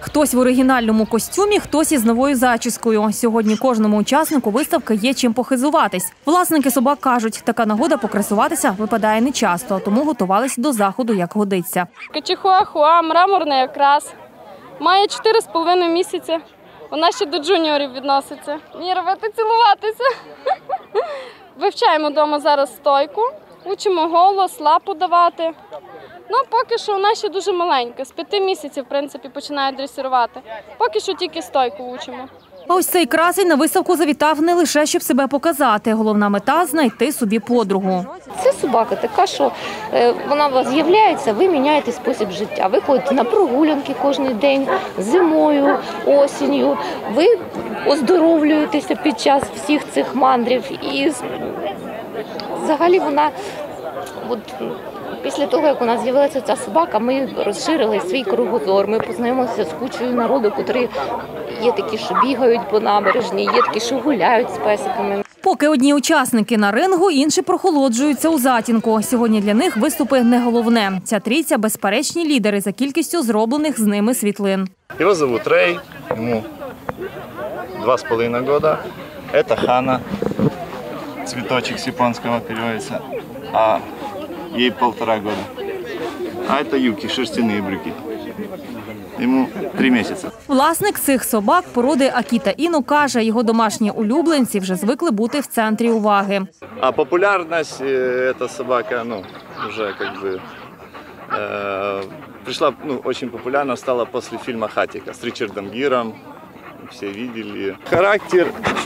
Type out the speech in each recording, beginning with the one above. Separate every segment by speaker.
Speaker 1: Хтось в оригінальному костюмі, хтось із новою зачіскою. Сьогодні кожному учаснику виставки є чим похизуватись. Власники собак кажуть, така нагода покрасуватися випадає нечасто, тому готувались до заходу як годиться.
Speaker 2: Чихуахуа, мраморний окрас. Має 4,5 місяці. Вона ще до джуніорів відноситься. Мені робити цілуватися. Вивчаємо вдома зараз стойку, учимо голос, лапу давати. Ну, поки що вона ще дуже маленька. З 5 місяців, в принципі, починає дресирувати. Поки що тільки стойку учимо.
Speaker 1: А ось цей красень на виставку завітав не лише, щоб себе показати. Головна мета – знайти собі подругу.
Speaker 3: Це собака така, що вона у вас з'являється, ви міняєте спосіб життя. Ви ходите на прогулянки кожен день, зимою, осінню. Ви оздоровлюєтеся під час всіх цих мандрів. І взагалі вона, після того, як у нас з'явилася ця собака, ми розширили свій кругозор. Ми познайомилися з кучою народу, котрі є такі, що бігають по набережні, є такі, що гуляють з песиками.
Speaker 1: Поки одні учасники на рингу, інші прохолоджуються у затінку. Сьогодні для них виступи не головне. Ця трійця – безперечні лідери за кількістю зроблених з ними світлин.
Speaker 4: Його звуть Рей, йому 2,5 роки. Це Хана, цвіточок з японського переводиться, а їй 1,5 роки. А це Юкі, шерстяні брюки. Йому 3 місяці.
Speaker 1: Власник цих собак породи Акіта Іну каже, його домашні улюбленці вже звикли бути в центрі уваги.
Speaker 4: А популярність ця собака, вже прийшла, дуже популярна стала після фільму «Хатіка» з Ричардом Гіром. Всі бачили. Характер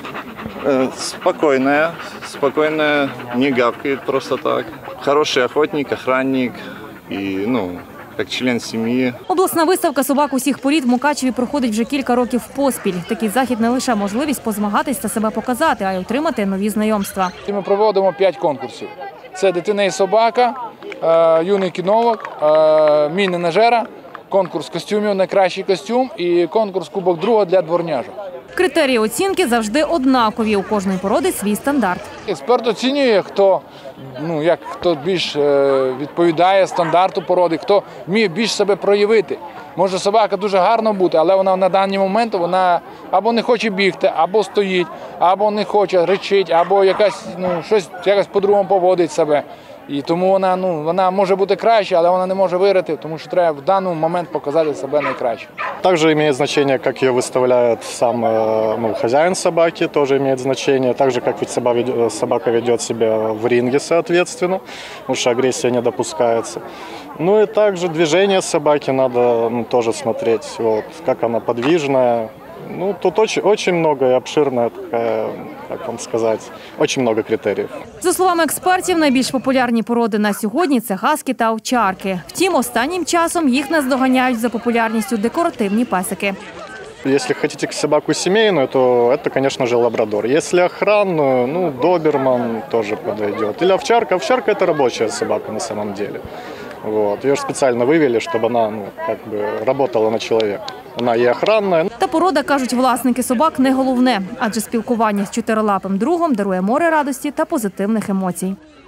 Speaker 4: спокійний, не гавкає просто так. Хороший охотник, охранник і, як член сім'ї.
Speaker 1: Обласна виставка собак усіх порід в Мукачеві проходить вже кілька років поспіль. Такий захід не лише можливість позмагатись та себе показати, а й отримати нові знайомства.
Speaker 5: Ми проводимо 5 конкурсів. Це «Дитина і собака», «Юний кіновок», «Мій ненажера», конкурс костюмів «Найкращий костюм» і конкурс «Кубок друга» для дворняжок.
Speaker 1: Критерії оцінки завжди однакові. У кожної породи свій стандарт.
Speaker 5: Експерт оцінює, хто більш відповідає стандарту породи, хто вміє більш себе проявити. Може собака дуже гарно бути, але вона на даний момент або не хоче бігти, або стоїть, або не хоче, речить, або якось по-другому поводить себе. І тому вона може бути краще, але вона не може виграти, тому що треба в даний момент показати себе найкраще.
Speaker 6: Також має значення, як її виставляє сам хазяїн собаки, теж має значення. Так же, як собака веде себе в ринге, соответственно, тому що агресія не допускається. Ну и также движение собаки надо тоже смотреть, как она подвижная. Тут очень много и обширная такая, как вам сказать, очень много критериев.
Speaker 1: За словами експертів, найбільш популярні породи на сьогодні – це хаски та овчарки. Втім, останнім часом їх наздоганяють за популярністю декоративні песики.
Speaker 6: Если хотите собаку семейную, то это, конечно же, лабрадор. Если охранную, доберман тоже подойдет. Или овчарка. Овчарка – это рабочая собака на самом деле. Ее же специально вывели, чтобы она работала на человека. Вона є охранна.
Speaker 1: Та порода, кажуть власники собак, не головне, адже спілкування з чотирилапим другом дарує море радості та позитивних емоцій.